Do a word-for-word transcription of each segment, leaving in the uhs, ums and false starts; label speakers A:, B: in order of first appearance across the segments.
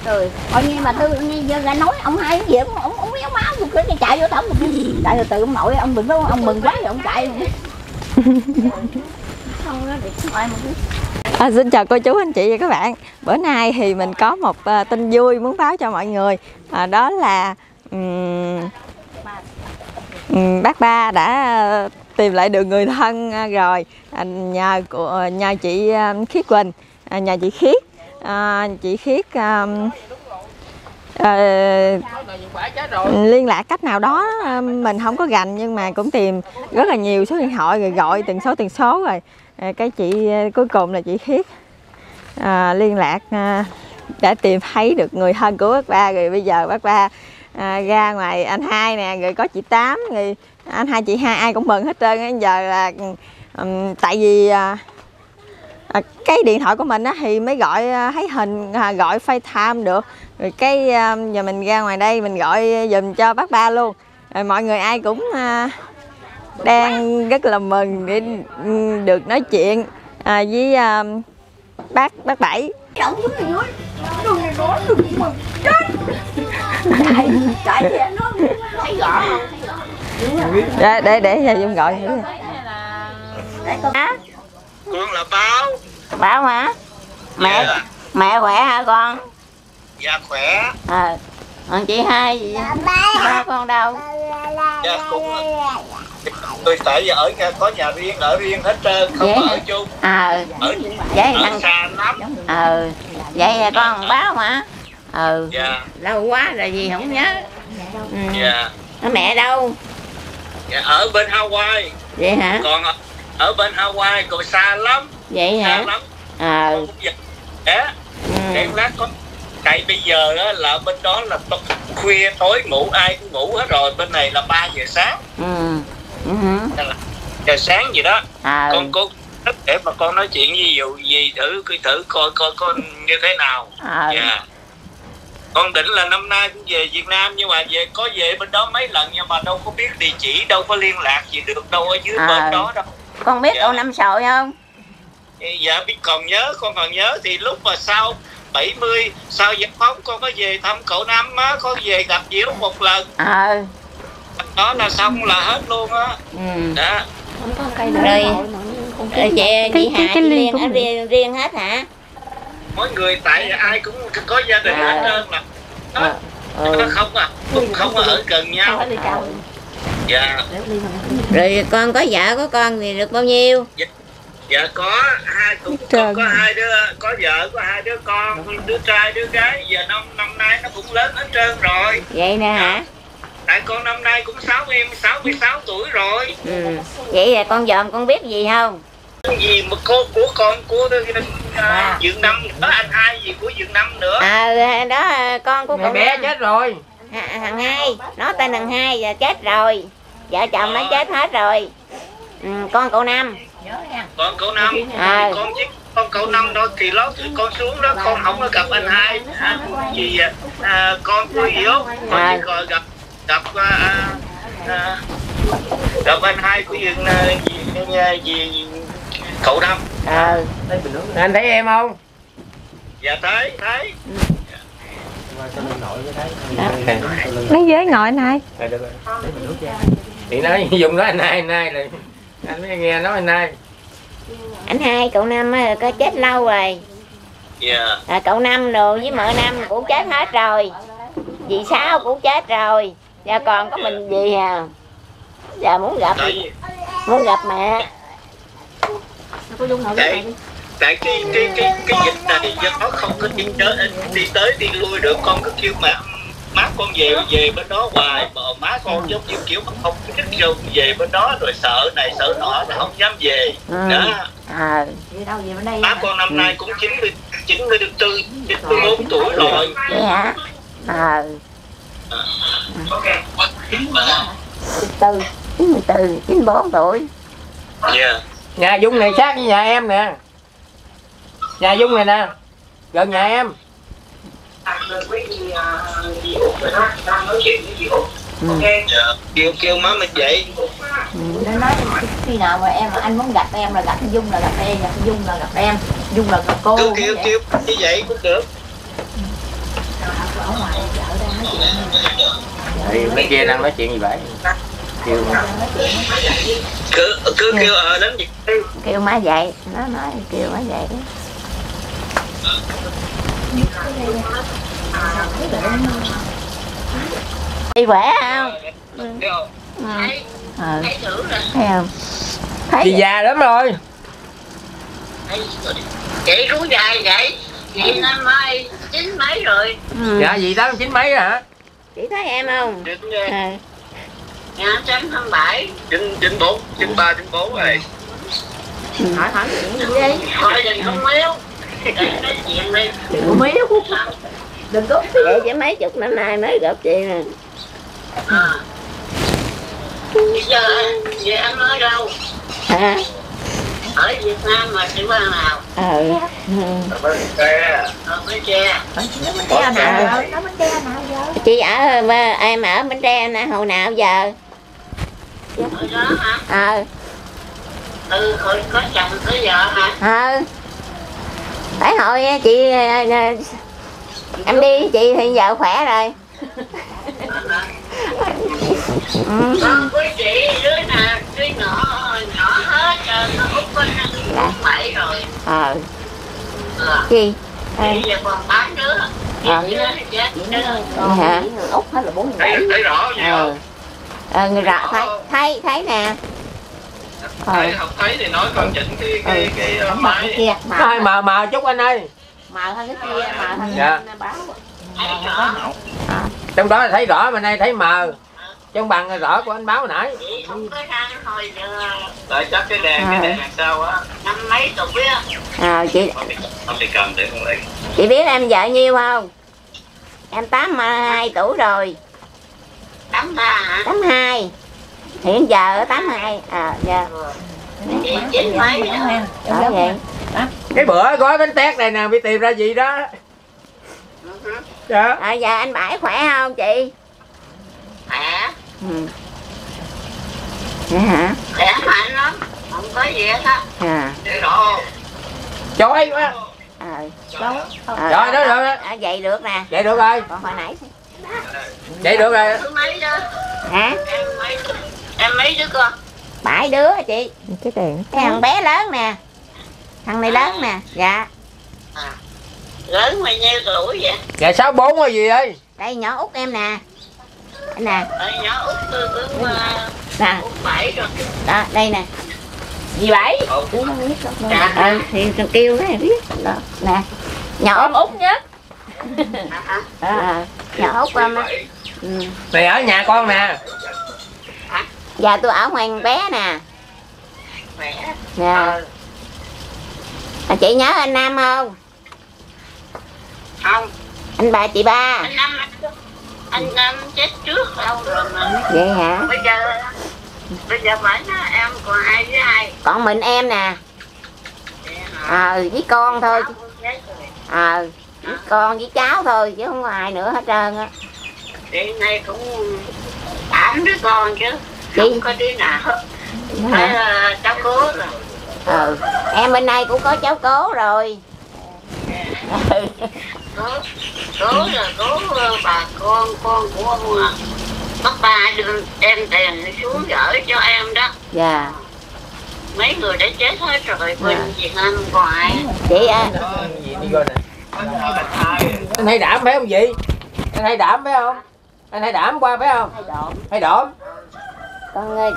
A: Rồi, coi như mà tôi như ra nói ông hai cái gì ông ông ông méo máu cái chạy vô tổng chạy từ từ ông nội ông mừng đó, ông mừng quá rồi ông chạy. Không đó được ngoài một cái.
B: À, xin chào cô chú anh chị và các bạn. Bữa nay thì mình có một uh, tin vui muốn báo cho mọi người. À, đó là um, um, bác Ba đã uh, tìm lại được người thân uh, rồi. À, nhờ của uh, nhờ chị uh, Khiết Quỳnh, à, nhờ chị Khiết, uh, chị Khiết uh, uh, liên lạc cách nào đó uh, mình không có gành nhưng mà cũng tìm rất là nhiều số điện thoại rồi gọi từng số từng số rồi. Cái chị cuối cùng là chị Khiết à, liên lạc à, đã tìm thấy được người thân của bác Ba rồi. Bây giờ bác Ba à, ra ngoài anh Hai nè, rồi có chị Tám, rồi anh Hai chị Hai ai cũng mừng hết trơn. Giờ là um, tại vì à, à, cái điện thoại của mình á, thì mới gọi à, thấy hình à, gọi FaceTime được rồi. Cái à, giờ mình ra ngoài đây mình gọi dùm cho bác Ba luôn. Rồi mọi người ai cũng à, đang rất là mừng để được nói chuyện à, với à, bác bác Bảy. Để để để giờ Dung gọi thử.
C: Con là Báo.
A: Báo hả? Mẹ
C: Yeah.
A: Mẹ khỏe hả con?
C: Dạ khỏe.
A: Ờ. Còn chị Hai gì? Ba con đâu?
C: Dạ cũng tôi tại giờ ở nhà có nhà riêng, ở riêng hết trơn, không có ở chung.
A: Ờ.
C: Ở,
A: Vậy
C: ở
A: thằng
C: xa lắm.
A: ờ. Vậy con Báo hả? Ừ.
C: Dạ.
A: Lâu quá rồi gì không nhớ. Ừ.
C: Dạ.
A: Mẹ đâu?
C: Dạ ở bên Hawaii.
A: Vậy hả?
C: Còn ở bên Hawaii còn xa lắm.
A: Vậy
C: xa
A: hả?
C: lắm.
A: Ờ.
C: Dạ.
A: Ừ.
C: Em lát có tại bây giờ á, là bên đó là khuya tối ngủ ai cũng ngủ hết rồi, bên này là ba giờ sáng.
A: Ừ. Ừ.
C: Là giờ sáng gì đó.
A: À.
C: Con cô để mà con nói chuyện với dụ gì thử thử coi coi con như thế nào.
A: À.
C: Yeah. Con định là năm nay cũng về Việt Nam nhưng mà về có về bên đó mấy lần nhưng mà đâu có biết địa chỉ, đâu có liên lạc gì được đâu ở dưới à. Bên đó đâu.
A: Con biết
C: dạ.
A: Cậu Năm Sồi không?
C: Dạ biết, còn nhớ, con còn nhớ thì lúc mà sau bảy mươi sau giải phóng con có về thăm cậu Năm á, con về gặp Diễu một lần.
A: Ờ.
C: Đó là xong là hết luôn á.
A: Ừ.
C: Đó.
A: Rồi chị chị Hà chị riêng ở riêng riêng hết hả?
C: Mỗi người tại ai cũng có gia đình hết trơn là đó. Ừ. Nó không à, cũng không ở gần nhau. Dạ.
A: Rồi con có vợ có con thì được bao nhiêu?
C: Dạ, dạ có hai cũng có, có hai đứa, có vợ có hai đứa con, đứa trai đứa gái. Giờ năm năm nay nó cũng lớn hết trơn rồi.
A: Vậy nè hả?
C: Tại con năm nay cũng sáu em sáu mươi sáu tuổi rồi.
A: Ừ. Vậy là con dòm con biết gì không?
C: Gì mà cô của con của uh, Dượng Năm nữa, anh Hai gì của Dượng Năm nữa.
A: À đó con của cậu
D: bé chết rồi.
A: À, thằng Hai, nó tên thằng Hai giờ chết rồi. Vợ chồng nó chết hết rồi. Ừ, con cậu Năm.
C: Con cậu Năm.
A: À.
C: Con chứ con cậu Năm đó thì lót con xuống đó con không có gặp anh Hai. À, vì à, con của Diễu con à. Chỉ còn gặp gặp à, à, gặp anh Hai của Dượng gì, gì cậu Năm.
A: Ờ.
D: À. Anh thấy em không?
C: Dạ thấy thấy.
B: Lấy ghế ngồi anh Hai.
D: Chị nói dùng nói anh Hai, anh Hai là anh mới nghe nói anh Hai.
A: Anh Hai cậu Năm có chết lâu rồi.
C: Dạ.
A: À, cậu Năm rồi với mợ Năm cũng chết hết rồi. Dì Sáu cũng chết rồi. Giờ còn có mình dì à. Giờ muốn gặp
C: Tại...
A: muốn gặp mẹ.
C: Tại, tại cái cái cái cái dịch này do nó không có đi tới đi tới đi lui được, con cứ kêu mà má con về về bên đó hoài, mà má con giống như kiểu mà không thích vô về bên đó rồi sợ này sợ nọ nó không dám về.
A: Ừ.
C: Đó.
A: À.
C: Má con năm nay cũng chín mươi chín mươi tư chín mươi bốn tuổi rồi.
A: Vậy hả? À.
C: chín
A: mươi tư chín mươi tư chín mươi bốn tuổi.
C: Dạ.
D: Nhà Dung này sát với nhà em nè. Nhà Dung này nè, gần nhà em.
A: Ừ.
C: Dạ. Kêu kêu má mình vậy.
A: Ừ. Nó nói khi nào mà em mà anh muốn gặp em là gặp Dung là gặp em, gặp Dung là gặp em, Dung là gặp cô.
C: Kêu kêu kêu như vậy cũng được.
D: Thì mấy kia đang nói chuyện gì vậy? Kêu
C: cứ cứ kêu ờ đến gì
A: Kêu má dậy, nó nói kêu má dậy. Đi khỏe không?
C: thấy
A: Ờ,
C: thấy thử rồi
A: thấy không? Thấy
D: chị già lắm rồi.
C: chị rú dài vậy chị năm mai chín mấy rồi.
A: Ừ.
D: Dạ gì tám chín mấy hả?
A: Chị thấy em không?
C: chín
A: À.
C: nhà trăm hai bảy chín chín bốn chín ba chín bốn rồi.
A: Hỏi hỏi chuyện gì đi?
C: Thôi đừng có méo nói chuyện đi
A: Đừng có miếu. Đừng có vậy chứ mấy chục năm nay mới gặp chị nè.
C: à. Bây giờ về em ở đâu?
A: Hả?
C: Ở Việt Nam mà chị qua nào?
A: Ờ.
C: Ở Bến Tre. Ở Bến Tre.
A: Bến nào? Chị ở em ở Bến Tre nè, hồi nào giờ?
C: Ở đó hả?
A: Ờ.
C: Ừ, hồi có chồng tới giờ hả?
A: Ờ. Phải hồi chị em đi chị thì giờ khỏe rồi. Ừ.
C: Con với chị đứa nào đứa nhỏ nhỏ hết rồi, nó út có năm bảy rồi.
A: Ờ.
C: À.
A: Gì?
C: Bây giờ còn tám đứa.
A: Ờ.
C: Chị đứa chết đứa.
A: Hả? Út hết là bốn
C: Thấy, thấy rõ gì
A: ờ.
C: không?
A: Ờ, người rõ thấy thấy thấy nè.
C: Thấy không thấy thì nói con chỉnh cái cái cái, cái uh, máy.
A: Kia
D: Hai mờ mờ chút anh ơi.
A: mờ hơn cái kia, mờ hơn
D: Dạ.
A: cái báo.
C: Thấy rõ.
D: Trong đó là thấy rõ mà nay thấy mờ. Trong bằng rõ của anh báo nãy.
C: Chị không có ra hồi giờ. Tại chắc cái đèn cái đèn đằng sau á. Năm mấy chục á.
A: Ờ, chị
C: Không thì cầm để con lấy.
A: chị biết em vợ nhiêu không? Em tám mươi hai tuổi rồi.
C: Tám ba hả?
A: tám mươi hai. Hiện giờ ở tám mươi hai. À dạ.
C: Chị chín mấy nữa.
A: Ở vậy.
D: Cái bữa gói bánh tét này nè bị tìm ra gì đó. Dạ.
A: À, giờ anh Bảy khỏe không chị?
C: Khỏe.
A: Ừ. Dạ hả?
C: Khỏe mạnh lắm. Không có gì hết á.
A: À.
C: Để rõ.
D: Chói quá.
A: Ờ.
C: Đó.
A: Ờ,
D: Rồi, đó, rồi, đó.
A: À, vậy được nè.
D: Vậy được rồi.
A: Còn hồi nãy
D: Vậy được rồi.
C: Thứ mấy đó?
A: hả?
C: Em mấy em mấy đứa con?
A: Bảy đứa hả chị?
B: Cái đèn
A: Cái thằng bé lớn nè. Thằng này lớn nè. Dạ.
C: À. Lớn bao nhiêu tuổi vậy?
D: Dạ sáu bốn hay gì ơi.
A: Đây nhỏ út em nè. Đây nè.
C: Ở nhỏ út tôi cũng
A: Nè.
C: út bảy rồi.
A: Đó, đây nè. Dì Bảy. Đứa nó biết đâu.
C: Dạ.
A: Ờ, thì thằng kêu nó biết. Đó, nè. Nhỏ út út nhất.
C: Hả?
A: À, nhỏ út em á. Ừ.
D: Này ở nhà con nè.
A: Dạ tôi ở ngoài con bé nè.
C: Khỏe.
A: Dạ. À, chị nhớ anh Nam không?
C: Không.
A: Anh bà chị ba.
C: Anh Năm anh Năm chết trước lâu rồi mà.
A: Vậy hả?
C: Bây giờ bây giờ phải nói em còn ai với ai?
A: Còn mình em nè. Ờ, với con thôi. Ờ, với con với cháu thôi chứ không có ai nữa hết trơn á.
C: Thì nay cũng tám đứa con chứ.
A: Chị?
C: Không có đứa nào hết. Phải là cháu cố rồi.
A: Ừ, em bên đây cũng có cháu cố rồi. Ừ.
C: Cố, cố là cố bà con, con của ông à. Bác ba đưa đem tiền xuống gửi cho em đó.
A: Dạ.
C: Mấy người đã chết hết rồi, bên Việt Nam không còn ai.
A: Chị à,
D: Gì đi coi nè. Anh hay đảm phải không chị? Anh hay đảm phải không? Anh hay đảm qua phải không? Hay đổm.
A: con ơi.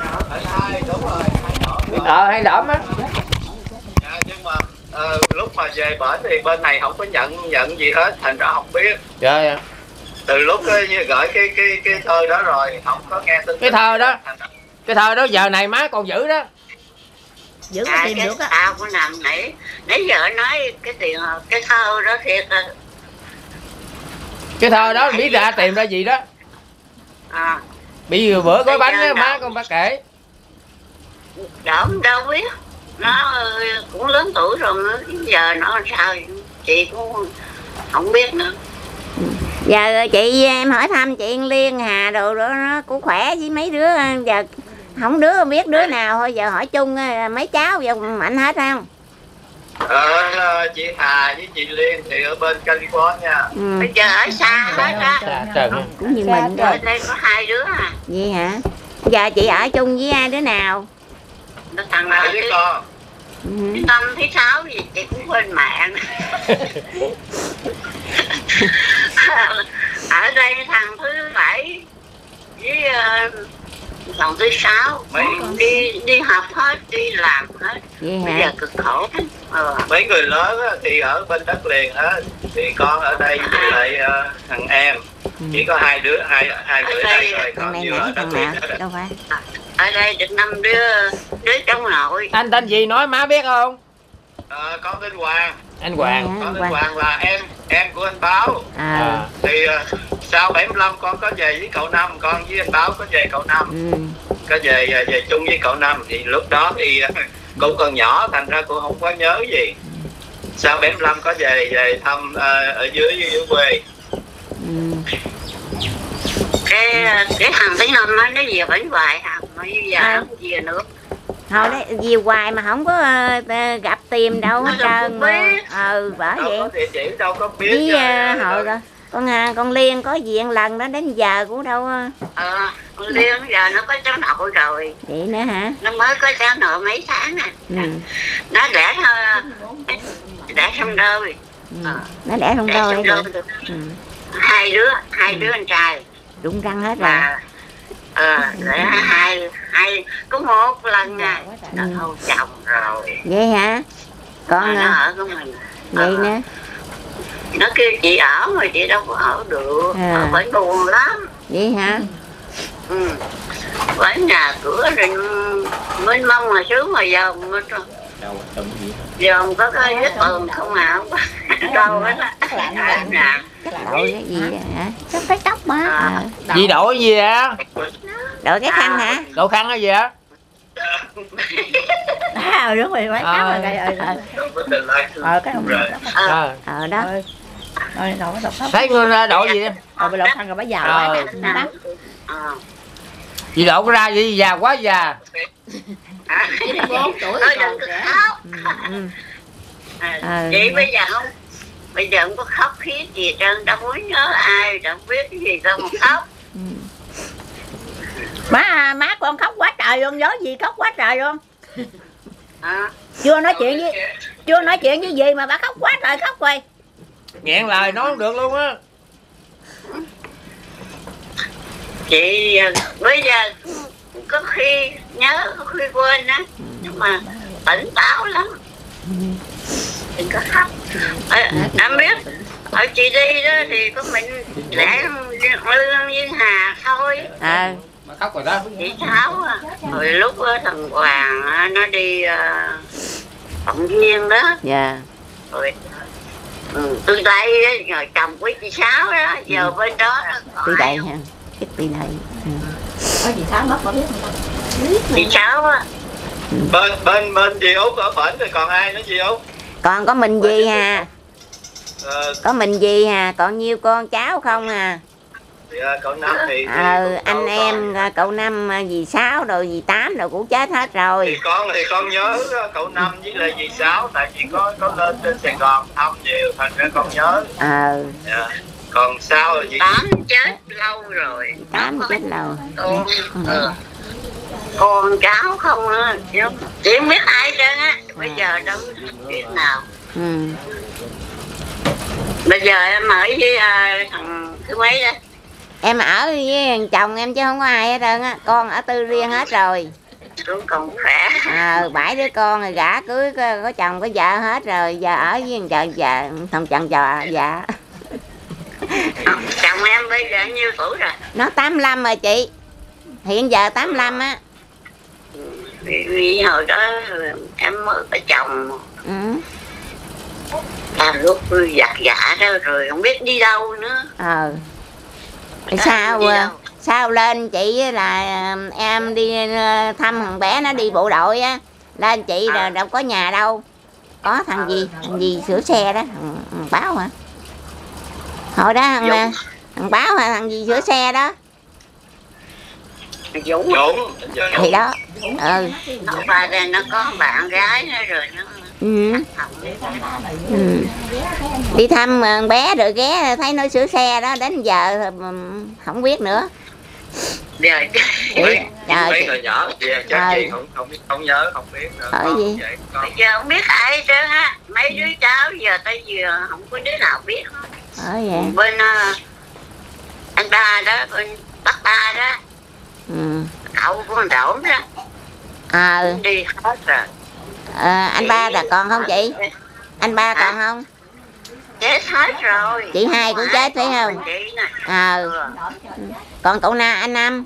D: Ờ hay đổm á.
C: Dạ, nhưng mà ờ, lúc mà về bển thì bên này không có nhận nhận gì hết, thành ra không biết.
D: Dạ dạ.
C: Từ lúc cái, gửi cái cái cái thơ đó rồi không có nghe tin.
D: Cái thơ đó. Cái thơ đó giờ này má còn giữ đó.
A: Giữ
C: À,
A: tìm
C: cái
A: được á.
C: tao có nằm nãy nãy giờ nói cái tiền cái thơ đó thiệt à.
D: Cái thơ đó biết ra tìm ra gì đó.
C: À,
D: Bị bữa gói bánh á má con bác kể.
C: đâu đâu biết. Nó cũng lớn tuổi rồi nữa, giờ nó làm sao chị cũng không biết nữa.
A: Giờ chị em hỏi thăm chị Liên Hà đồ đó nó cũng khỏe với mấy đứa giờ không đứa không biết đứa nào thôi, giờ hỏi chung mấy cháu giờ mạnh hết không?
C: Ờ, chị Hà với chị Liên thì ở bên California.
A: Ừ.
E: Bây giờ ở xa hết á.
D: Dạ, trời ơi.
A: Cũng như mình
E: Ở
A: thôi.
E: đây có hai đứa à.
A: Vậy hả? Giờ chị ở chung với ai đứa nào?
E: Nó thằng
C: Hai
E: nào
C: đứa
E: cái
C: con.
A: Ừ.
E: Tâm thứ sáu gì chị cũng quên mẹ. Ở đây thằng thứ bảy với uh, thằng thứ sáu
C: Mấy
E: đi đi học hết, đi làm hết.
A: Vậy
E: Bây giờ
A: hả?
E: cực khổ lắm. Ờ.
C: mấy người lớn á, thì ở bên đất liền á, thì con ở đây với lại ờ, thằng em chỉ có hai đứa hai hai người đây thôi,
A: Thằng
C: còn
A: này
C: nhiều
A: nãy
C: ở đất
A: thằng
C: liền
A: nào?
C: hết.
A: Đâu phải.
E: Ở đây được năm đứa đứa trong nội.
D: Anh tên gì nói má biết không?
C: Ờ, con tên Hoàng.
D: Anh Hoàng.
A: Dạ.
C: Con tên Hoàng là em em của anh Báo.
A: À.
D: À.
C: Thì ờ, sau bảy mươi lăm con có về với cậu Năm, con với anh Báo có về cậu Năm,
A: Ừ.
C: có về về chung với cậu Năm. Thì lúc đó thì ờ, cô còn nhỏ thành ra cô không có nhớ gì. Sau bảy mươi lăm có về về thăm ờ, ở dưới dưới quê.
A: Ừ.
E: Cái cái thằng thứ năm nó nó về bển hoài hả? Mà bây giờ
A: À.
E: nó không về nữa.
A: Thôi đấy, về hoài mà không có ờ, gặp tìm đâu hết
E: Nó đâu
A: trơn
E: có
A: mà.
E: biết.
A: Ừ, bởi
C: Đâu
A: vậy.
C: có địa chỉ, đâu có biết.
A: Với
C: ờ,
A: uh,
C: đâu-
A: hồi con con, à, con Liên có diện lần đó đến giờ cũng đâu ờ,
E: Ờ, con Liên giờ nó có cháu nội rồi.
A: vậy nữa hả?
E: Nó mới có cháu nội mấy tháng nè.
A: Ừ.
E: Nó đẻ thôi, đẻ xong rồi.
A: Ừ.
E: Ờ.
A: Nó đẻ không
E: Đẻ
A: đôi
E: xong
A: rồi.
E: rồi.
A: Ừ.
E: Hai đứa, hai đứa anh trai.
A: Rụng răng hết rồi.
E: Và ờ, đẻ hai, hai, có một lần à, nó hôn chồng rồi.
A: Vậy hả? Con
E: Mà nó
A: à,
E: ở của mình.
A: vậy
E: Ờ.
A: nữa.
E: Nó kêu chị ở mà chị đâu có ở được.
A: À.
E: Ở phải buồn lắm.
A: Vậy hả?
E: Ừ. Bởi nhà cửa rồi mênh mông mà sướng mà giờ mà giờ có cái vết tường không à, không có đâu hết á. Nè.
A: Chắc đội cái gì đó hả? Chắc phải tóc má. À.
D: Gì đổi gì vậy?
A: Đội cái khăn hả?
D: Đậu khăn hay gì á?
F: À, đúng rồi, mấy
D: À.
F: cái rồi đây ơi.
C: đâu có tên lai thương.
F: Ờ cái ông
C: Rồi.
E: Ờ.
D: À.
A: Ờ đó.
F: rồi đậu đậu khóc.
D: Thấy người ta đậu gì đi?
F: Rồi bị đậu khăn rồi bà già
D: Ờ.
F: quá nè. Tắm.
E: Ờ.
D: Gì đậu ra gì già quá già.
E: À.
F: bốn tuổi
E: Thôi
F: còn
E: đừng có
F: trẻ.
E: khóc.
A: Ừ.
E: À,
A: Ừ.
E: chị bây giờ không, bây giờ không có khóc khiết gì trơn, đâu muốn nhớ ai, đâu biết cái gì đâu mà khóc.
F: Má má con khóc quá trời luôn, nhớ gì khóc quá trời luôn.
E: À.
F: Chưa nói chuyện với chưa nói chuyện với gì mà bà khóc quá trời khóc rồi.
D: Nghẹn lời nói không được luôn á.
E: Chị bây giờ có khi nhớ, có khi quên á, nhưng mà tỉnh táo lắm. Đừng có khóc. À, em biết ở chị đi đó thì có mình lẽ Lương với Hà thôi.
A: À.
D: Mà khóc rồi đó.
E: Chị Sáu à. Rồi lúc đó, thằng Hoàng á, nó đi uh, Cộng Viên đó.
A: Dạ.
E: Rồi ừ, tôi đây á, rồi chồng của chị Sáu đó, giờ
A: Ừ.
E: bên đó đó, có
A: Đi
E: ai
A: đây
E: không?
A: ha. Cái đi đây. Ừ.
F: Có gì Sáu mất bà biết không?
E: Chị Sáu á.
C: bên bên bên dì Út ở bển rồi còn ai nữa dì Út?
A: Còn có mình gì hà?
C: Ờ,
A: Có mình gì hà? Còn nhiêu con cháu không à?
C: thì, ờ, cậu Năm thì, thì
A: Ờ,
C: cậu
A: anh
C: còn-
A: em à, cậu Năm à, dì Sáu rồi dì Tám rồi cũng chết hết
C: thì
A: rồi.
C: con thì con nhớ đó, cậu Năm với lại dì Sáu, tại vì có có lên trên Sài Gòn thăm nhiều thành ra con nhớ.
A: Ờ,
C: Dạ. Còn sao là gì?
E: Tám chết lâu rồi.
A: Tám chết lâu.
E: Con, ừ. Con cháu không á, chị không biết ai trơn á. Bây giờ đâu biết nào.
A: Ừ.
E: Bây giờ em ở với à, thằng thứ mấy đó.
A: Em ở với thằng chồng em chứ không có ai hết trơn á. Con ở tư riêng hết rồi.
E: Tôi còn khỏe.
A: Ờ, bảy đứa con rồi gả cưới có, có chồng có vợ hết rồi. Giờ ở với thằng chồng già, thằng chồng trò dạ.
E: À, chồng em bây giờ nhiêu tuổi rồi?
A: Nó tám lăm rồi chị. Hiện giờ tám lăm á.
E: Vì, vì hồi đó em mới có chồng.
A: Ừ.
E: À, lúc giặt dạ đó rồi không biết đi đâu nữa.
A: Ờ. Rồi
E: À,
A: sao
E: đi
A: à,
E: đâu?
A: sao lên chị là à, em đi à, thăm thằng bé nó đi bộ đội á, lên chị
E: À.
A: là đâu có nhà đâu, có thằng gì thằng gì sửa xe đó, thằng, thằng Báo hả, hồi đó thằng,
E: Dũng.
A: à, thằng Báo hả, thằng gì sửa xe đó
E: Dũng.
C: Dũng.
A: thì đó. Ừ.
E: Nó qua đây nó có bạn gái nữa rồi nó
A: Ừ. Ừ. Đi thăm con bé rồi ghé thấy nó sửa xe đó, đến giờ không biết nữa.
C: Dạ, mấy
A: Trời,
C: mấy người nhỏ về chắc
A: trời.
C: chị không không không nhớ không biết nữa.
A: Hỏi
C: Con
A: gì?
C: vậy, con.
E: Bây giờ không biết ai hết trơn á. Mấy đứa cháu giờ tới giờ không có đứa nào biết hết.
A: ở vậy.
E: Bên uh, anh ba đó, bên bác ba đó,
A: Ừ.
E: cậu của con Đỗn đó,
A: À,
E: đi hết rồi.
A: à, anh ba là còn không chị? Anh ba còn không?
E: Chết hết rồi.
A: Chị hai cũng chết phải không?
E: Chị nè.
A: À,
E: Ừ.
A: còn cậu na anh Năm?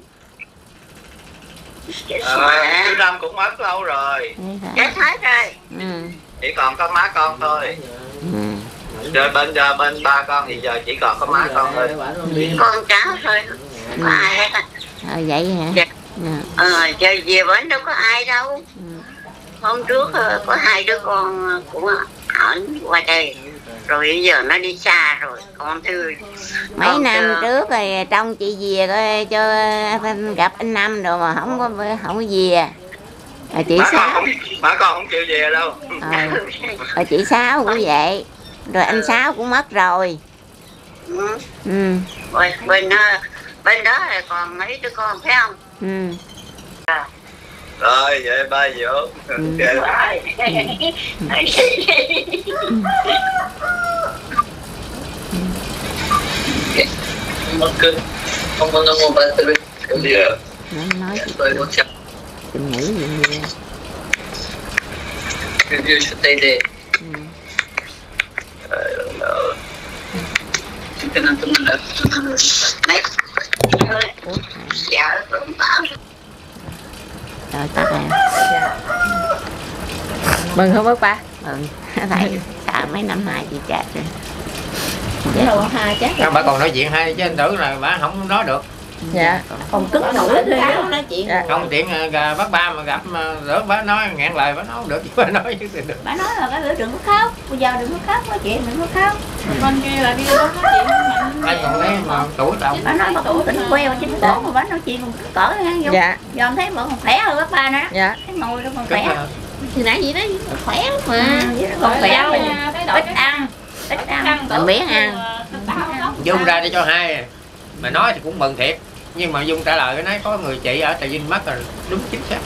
E: Chết
C: Ờ, chú
E: rồi.
C: Năm cũng mất lâu rồi.
E: Chết hết rồi.
A: Ừ.
C: Chỉ còn có má con thôi.
A: Ừ.
C: Rồi bên giờ bên ba con thì giờ chỉ còn có má con thôi.
E: Con cháu thôi. Không có ai hết á.
A: À, vậy hả?
E: Dạ.
A: Ừ.
E: Ờ, về, về bển đâu có ai đâu.
A: Ừ.
E: Hôm trước ờ, có hai đứa con ờ, cũng ở qua đây. Rồi bây giờ nó đi xa rồi. Con thư
A: Mấy
E: con
A: năm
E: chưa-
A: trước rồi trong chị về coi cho anh gặp anh Năm rồi mà không có không có về. À, chị
C: Má con
A: Sáu,
C: không, má con không chịu về đâu.
A: à, rồi chị Sáu cũng vậy, rồi anh Sáu cũng mất rồi.
E: Ừ.
A: Ừ.
E: Rồi, bên ờ, bên đó là còn mấy đứa con phải không?
A: Ừ.
C: Rồi vậy ba vô.
A: Ừ.
C: Mất kinh. Không có ngon ba từ cái gì à?
A: Nó nói chị
C: Tôi muốn chặt
A: tìm nghĩ gì vậy?
C: cái gì sẽ tay đi.
A: Ừ.
C: Cái này tôi là
E: Mấy
A: Ủa,
E: dạ cũng bảo
A: trời tắt rồi.
B: Mừng không bác ba?
A: Ừ. Tại sợ mấy năm nay chị chết rồi.
F: Chứ đâu có hai chắc
D: Sao bà còn nói chuyện hay chứ anh tưởng là bà không nói được.
B: Dạ.
F: còn cứng nổi thôi đó nói chuyện.
B: Dạ.
D: Không tiện à, bác ba mà gặp mà lỡ bà nói ngạn lời bà nói không được chứ bà nói chứ được.
F: Bà nói là cái lửa đừng có khóc, bây giờ đừng có khóc, nói chuyện đừng có khóc. Con kia là đi đó nói chuyện mạnh.
D: Anh còn thấy mà tuổi tao.
F: Bà nói bà cũng tỉnh queo trên cổ mà bà nói chuyện còn cỡ ngang vô.
B: Dạ.
F: Giờ em thấy vẫn còn khỏe hơn các ba nữa.
B: Dạ.
F: Cái ngồi đó còn
D: Cất
F: khỏe.
D: là-
F: Thì nãy gì đó khỏe lắm mà. Còn khỏe mà ít ăn, ít ăn,
A: Làm biến ăn.
D: Dung ra để cho hai mà nói thì cũng mừng thiệt, nhưng mà Dung trả lời cái nói có người chị ở Trà Vinh mất rồi, đúng chính xác.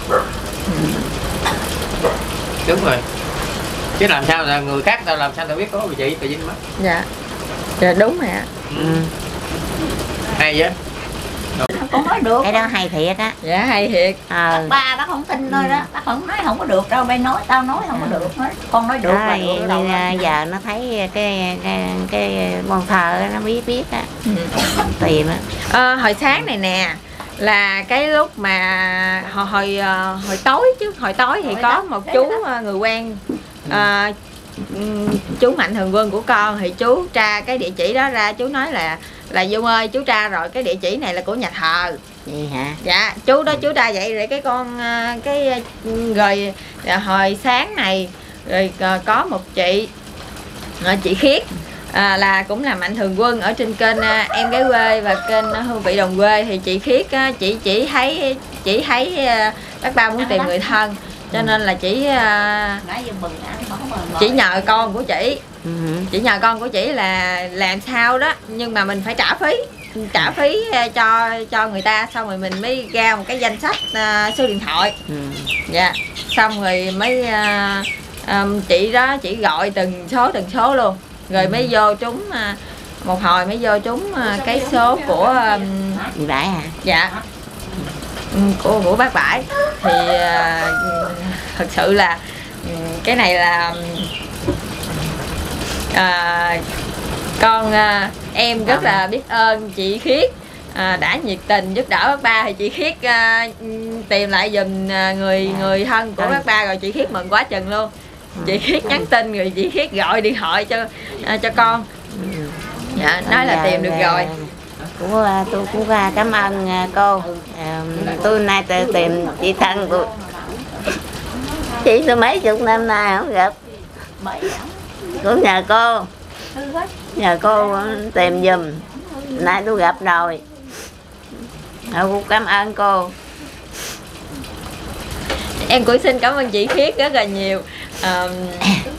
D: Đúng rồi, chứ làm sao là người khác tao làm sao tao biết có người chị Trà Vinh mất.
B: Dạ. Dạ đúng rồi ạ.
A: Ừ.
D: Hay vậy.
F: Con nói được.
A: Cái đó hay thiệt á.
B: Dạ hay thiệt.
A: Ờ.
F: Ba bác không tin thôi đó, bác không nói không có được đâu, bay nói tao nói không có được hết. Con nói được là
A: Rồi,
F: được đâu.
A: giờ nó thấy cái cái cái môn thờ nó biết biết á.
B: Ừ.
A: Tìm á.
B: Ờ, hồi sáng này nè là cái lúc mà hồi hồi ờ, hồi tối chứ hồi tối thì có một chú ờ, người quen ờ, ừm, chú Mạnh Thường Quân của con thì chú tra cái địa chỉ đó ra, chú nói là là Dung ơi chú tra rồi cái địa chỉ này là của nhà thờ.
A: Vậy hả?
B: Dạ chú đó chú tra vậy rồi cái con ờ, cái ờ, rồi ờ, hồi sáng này rồi ờ, có một chị ờ, chị Khiết à, là cũng là Mạnh Thường Quân ở trên kênh à, Em Gái Quê và kênh à, Hương Vị Đồng Quê thì chị Khiết á, chị chỉ thấy chỉ thấy à, bác ba muốn tìm người thân cho nên là chỉ à,
F: Nãy giờ mừng ăn mà không mừng.
B: chỉ nhờ con của chị
A: Ừ.
B: chỉ nhờ con của chị là làm sao đó nhưng mà mình phải trả phí trả phí à, cho cho người ta xong rồi mình mới ra một cái danh sách à, số điện thoại.
A: Ừ.
B: Dạ xong rồi mới à, à, chị đó chỉ gọi từng số từng số luôn rồi mới vô trúng à, một hồi mới vô trúng à, cái số của um,
A: Gì bãi hả?
B: dạ ừ, của của bác Bãi thì à, thật sự là ừ, cái này là à, con à, em rất là biết ơn chị Khiết à, đã nhiệt tình giúp đỡ bác ba thì chị Khiết à, tìm lại giùm à, người người thân của bác ba rồi chị Khiết mừng quá chừng luôn. Chị Khiết nhắn tin rồi chị Khiết gọi điện thoại cho à, cho con dạ nói là tìm được rồi.
A: Cũng tôi cũng cảm ơn cô. À, tôi nay tôi tìm chị thân của chị tôi mấy chục năm nay không gặp, cũng nhờ cô nhờ cô tìm giùm nay tôi gặp rồi. Tôi cũng cảm ơn cô.
B: Em cũng xin cảm ơn chị Khiết rất là nhiều. À,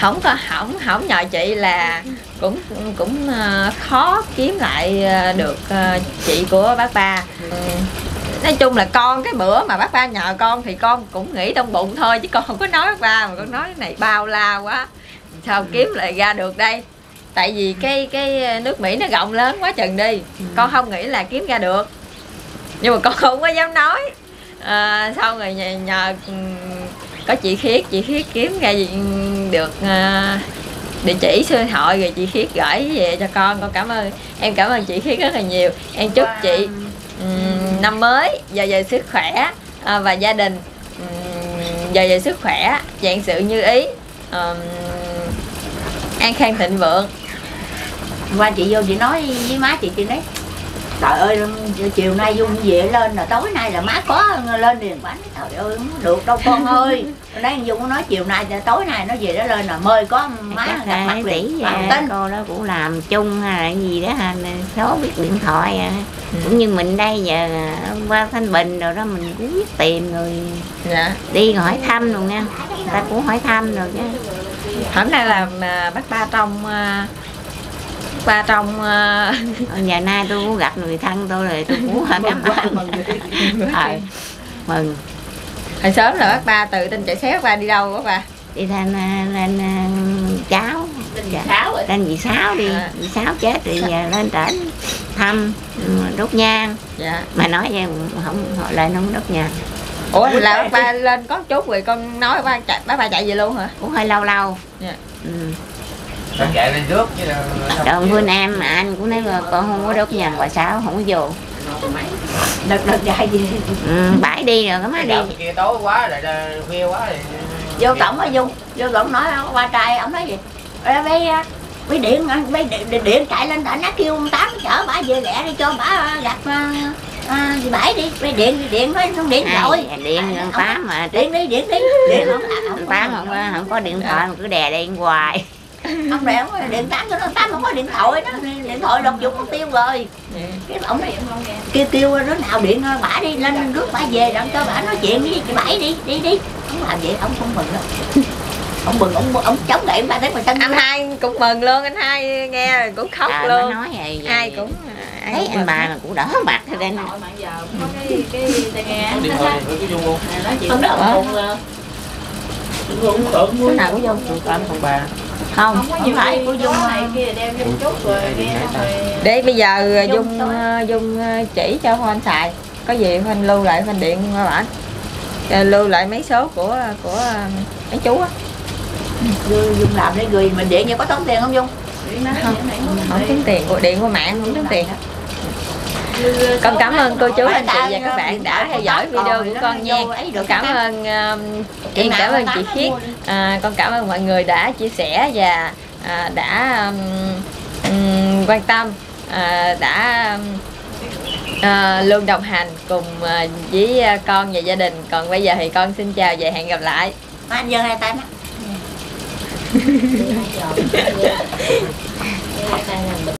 B: không có không không nhờ chị là cũng cũng uh, khó kiếm lại được uh, chị của bác ba. Nói chung là con cái bữa mà bác ba nhờ con thì con cũng nghĩ trong bụng thôi, chứ con không có nói bác ba, mà con nói cái này bao la quá sao kiếm lại ra được đây. Tại vì cái cái nước Mỹ nó rộng lớn quá chừng đi, con không nghĩ là kiếm ra được, nhưng mà con không có dám nói. À, sau rồi nhờ, nhờ có chị Khiết, chị Khiết kiếm ra được uh, địa chỉ số điện thoại, rồi chị Khiết gửi về cho con. Con cảm ơn, em cảm ơn chị Khiết rất là nhiều. Em chúc chị um, năm mới dồi dào sức khỏe uh, và gia đình um, dồi dào sức khỏe, vạn sự như ý, um, an khang thịnh vượng.
F: Qua chị vô chị nói với má chị, chị nói trời ơi chiều nay Dung về lên là tối nay là má có lên điền bánh. Trời ơi không được đâu con ơi. Đấy Dung nói chiều nay tối nay nó về nó lên là mời có má gặp mặt
A: tỷ cô đó cũng làm chung hay là gì đó ha, số biết điện thoại à. Ừ. Cũng như mình đây giờ qua Thanh Bình rồi đó mình cũng biết tìm rồi. Dạ. Đi hỏi thăm rồi nha, ta cũng hỏi thăm rồi chứ.
B: Hôm nay là bác ba trong ba trong
A: uh... giờ nay tôi cũng gặp người thân tôi rồi, tôi cũng cảm ơn. Ờ, mừng.
B: Hồi sớm là bác ba từ Tinh Chạy Xéo bác ba đi đâu bác ba?
A: Đi lên lên cháu
F: lên dì Sáu rồi.
A: Lên dì Sáu đi, à. Dì Sáu chết rồi giờ lên trển thăm đốt nhang. Dạ. Mà nói vậy không họ lên không đốt nhang.
B: Ủa là bác ba lên có chút rồi con nói bác chạy, bác ba chạy về luôn hả?
A: Cũng hơi lâu lâu.
B: Dạ.
A: Ừ.
D: Con chạy lên trước chứ
A: Rồi Phương Nam mà anh cũng nói là con không có đốt nhang bà Sáu không có vô.
F: Đợt đợt dài gì?
A: Ừ, bãi đi rồi có má đi.
D: Kia tối quá rồi khuya quá rồi.
F: Vô cổng á Dung, vô cổng nói qua trai ông nói gì? Ê bé bé điện bé điện, điện chạy lên tỉnh nó kêu ông Tám chở bả về lẹ đi cho bả gặp à, gì bãi đi, bé điện điện nói không điện rồi.
A: Điện ông Tám mà
F: điện đi điện đi. Điện không
A: ông Tám không có không có điện thoại mà cứ đè điện hoài.
F: Ông đèo điện Tám cho nó Tám không có điện thoại đó, điện thoại đột dụng mất tiêu rồi. Cái ông này kêu kêu đứa nào điện bả đi lên rước bả về đặng cho bả nói chuyện với chị Bảy đi đi đi. Ông làm vậy ông không mừng đâu. Ông mừng ông ông chống gậy ba thấy mà chân
B: anh Hai cũng mừng luôn, anh Hai nghe cũng khóc à, luôn.
A: Nói vậy, vậy.
B: Ai cũng
A: ai thấy anh bà là cũng đỡ mặt thôi đây nè.
F: Không đỡ không
A: cái nào cũng vô tám không ba không không phải của Dung này kia đem vô chút rồi
B: để bây giờ Dung Dung chỉ cho Hoan xài, có gì Hoan lưu lại Hoan điện qua bản, lưu lại mấy số của của mấy chú á.
F: Dung làm để gửi mình điện, nhưng có tốn tiền không Dung?
B: Không, không tốn tiền, của điện qua mạng không tốn tiền. Con cảm ơn cô chú anh chị và các bạn đã theo dõi video của con nha. Con cảm ơn uh, em cảm ơn chị Khiết, à, con cảm ơn mọi người đã chia sẻ và à, đã um, um, quan tâm, à, đã à, luôn đồng hành cùng uh, với con và gia đình. Còn bây giờ thì con xin chào và hẹn gặp lại.
F: Anh giơ hai tay đó.